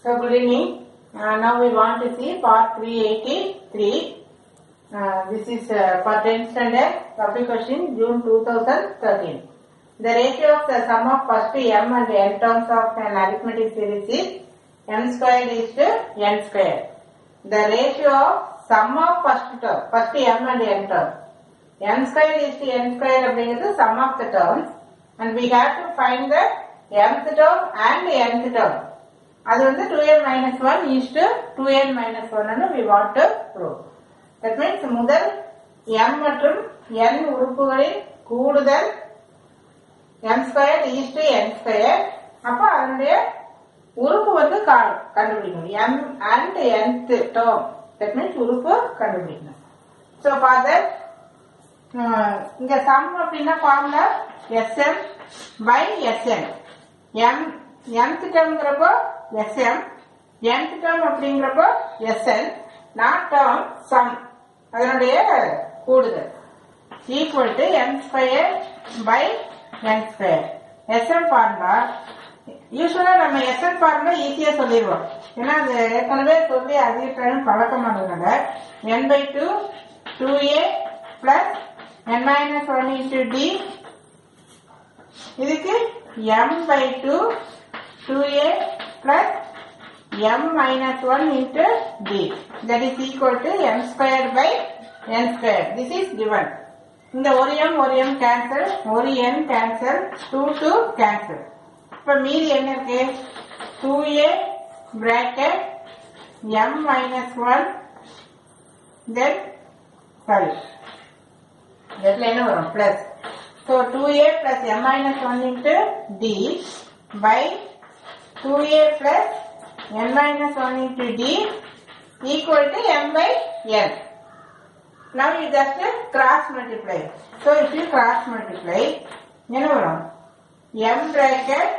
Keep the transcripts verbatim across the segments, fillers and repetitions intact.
So good evening. Uh, now we want to see part three eighty-three. Uh, this is uh, for tenth standard topic question June two thousand thirteen. The ratio of the sum of first m and n terms of an arithmetic series is m squared is to n squared. The ratio of sum of first term, first m and n terms. M squared is to n squared is the sum of the terms, and we have to find the mth term and nth term. That is two n minus one is to two n minus one and we want to prove. That means முதல் m மற்றும் n உறுப்புகளின் கூடுதல் m squared is to n squared. அப்ப அதனுடைய உறுப்பு வந்து கண்டுபிடிக்கணும். m and nth term. That means உறுப்பு கண்டுபிடிக்கணும். So for that இங்க sum அப்படின்னா formula sm by sn. m mth termங்கிறப்போ sm, nth term அப்படிங்கிறப்போ sn, not term sum, அதனுடைய கூடுதல் equal to m square by n square. sm formula யூசுவலா நம்ம sn formula ஈஸியா சொல்லிடுவோம், ஏன்னா அது ஏற்கனவே சொல்லி அதிக டைம் பழக்கமானதுனால n by two two a plus n minus one into d, இதுக்கு m by two two a plus m minus one into d, that is equal to m square by n square. This is given. இந்த ஒரு m ஒரு m cancel, ஒரு n cancel, two two cancel. இப்ப மீதி என்ன இருக்கு? two a bracket m minus one, then sorry that என்ன வரும் plus. So two a plus m minus one into d by two a plus n minus one into d equal to m by n. Now you just cross multiply. So if you cross multiply, என்ன வரும்? m bracket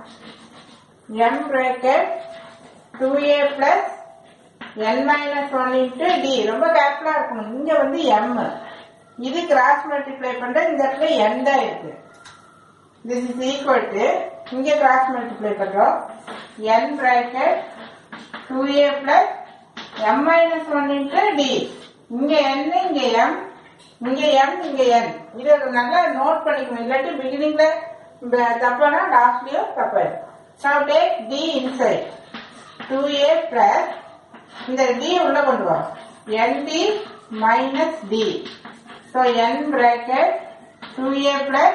m bracket two a plus n minus one into d. ரொம்ப கேர்ஃபுல்லா இருக்கணும். இங்க வந்து m, இது cross multiply பண்ற இந்த இடத்துல n தான் இருக்கு. This is equal to இங்க cross multiply பண்றோம் n bracket two a plus m minus one into d. இங்க n, இங்க m, இங்க m, இங்க n. இத நல்லா நோட் பண்ணிக்கணும், இல்லாட்டி பிகினிங்ல தப்பானா லாஸ்ட்லயும் தப்பாயிடும். Now take d inside. two a plus இந்த d உள்ள கொண்டு வா, nd minus d. So n bracket two a plus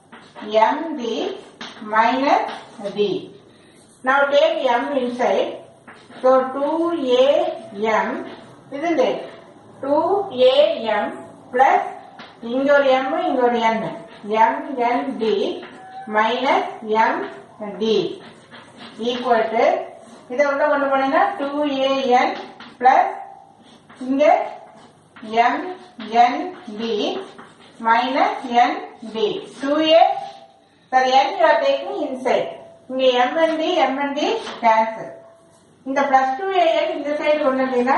md minus d. Now take m inside. So two a m, isn't it? two a m plus இங்க ஒரு m, இங்க ஒரு n, m n d minus m d equal to இதை உள்ள கொண்டு போனீங்கன்னா two a n plus இங்க m n d minus n d. two a, sorry, n you are taking inside. இங்க m n d m n d cancel. இந்த plus two a n இந்த side கொண்டு வந்தீங்கன்னா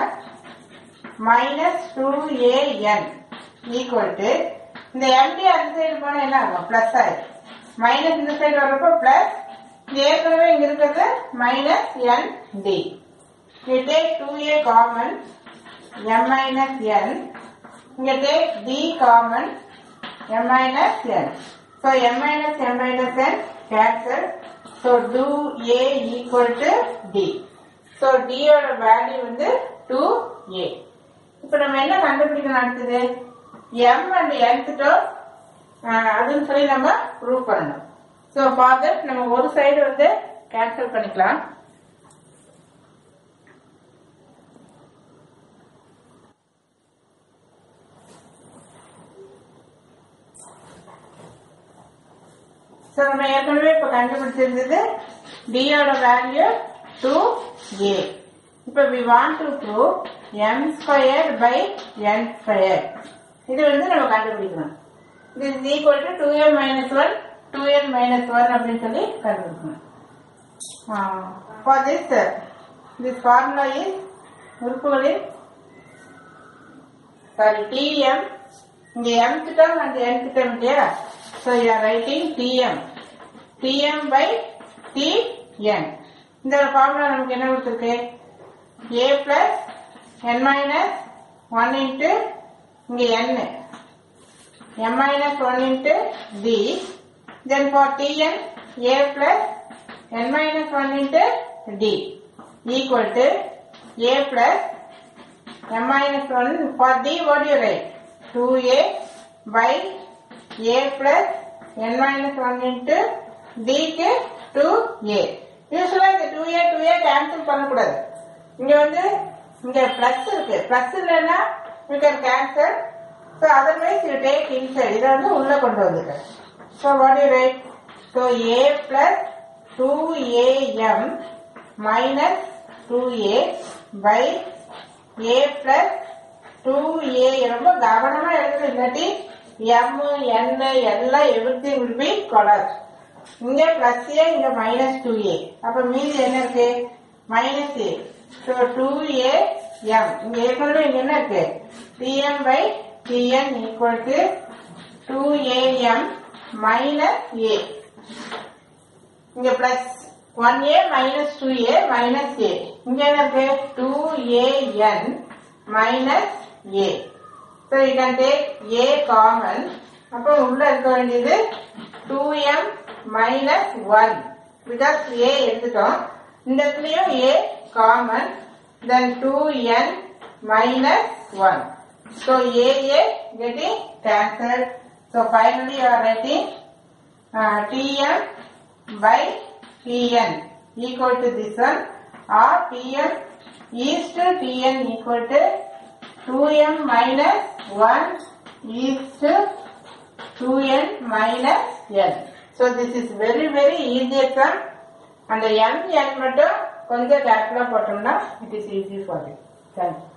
minus two a n equal to இந்த md அந்த side போனா என்ன ஆகும்? பிளஸ் ஆயிடும். மைனஸ் இந்த சைடு வரப்போ பிளஸ், ஏற்கனவே இங்க இருக்கிறது minus n d. You take two a common, m minus n, இங்க take d common, m minus n. So m minus m minus n cancel. So do a equal to d. So d ஓட value வந்து two a. இப்ப நம்ம என்ன கண்டுபிடிக்கணும் அடுத்தது? m and nth term அதுன்னு சொல்லி நம்ம ப்ரூவ் பண்ணணும். So for that நம்ம ஒரு சைடு வந்து கேன்சல் பண்ணிக்கலாம். So நம்ம ஏற்கனவே இப்ப கண்டுபிடிச்சிருந்தது d ஓட வேல்யூ two a. இப்ப we want to prove m squared by n squared. இது வந்து நம்ம கண்டுபிடிக்கணும். This is equal to two n minus one, two n minus one அப்படின்னு சொல்லி கண்டுபிடிக்கணும். For this, this formula is உறுப்புகளின் sorry tm, இங்க mth term and nth term இல்லையா? So you are writing tm, tm by tn. இந்த formula நமக்கு என்ன கொடுத்துருக்கு? a plus n minus one into இங்க n m minus one into d. Then for tn a plus n minus one into d equal to a plus m minus one. For d what do you write? two a by a plus n minus one into d க்கு two a. யூசுவலா இந்த two a two a cancel பண்ணக்கூடாது. இங்க வந்து இங்க plus இருக்கு. Plus இல்லைன்னா you can cancel. So otherwise you take inside. இதை வந்து உள்ள கொண்டு வந்துட்டு. So what do you write? So a plus two a m minus two a by a plus two a. ரொம்ப கவனமா எழுதுறது. இல்லாட்டி m n எல்லாம் everything will be collapsed. இங்க பிளஸ் a இங்க மைனஸ் டூ a. அப்ப மீதி என்ன இருக்கு? Minus a. So two a m. இங்க ஏற்கனவே இங்க என்ன இருக்கு? tm by tn equal to two a m minus a. இங்க plus one a minus two a minus a. இங்க என்ன இருக்கு? two a n minus a. So you can take a common. அப்ப உள்ள இருக்க வேண்டியது two m minus one. Because a எடுத்துட்டோம். இந்த இடத்துலயும் a common. Then two n minus one. So a a getting cancelled. So finally you are writing uh, tm by tn equal to this one, or tm is to tn equal to two m minus one is to two n minus n. So this is very very easy exam. And the m n மட்டும் கொஞ்சம் கேர்ஃபுல்லா போட்டோம்னா it is easy for you. Thank you.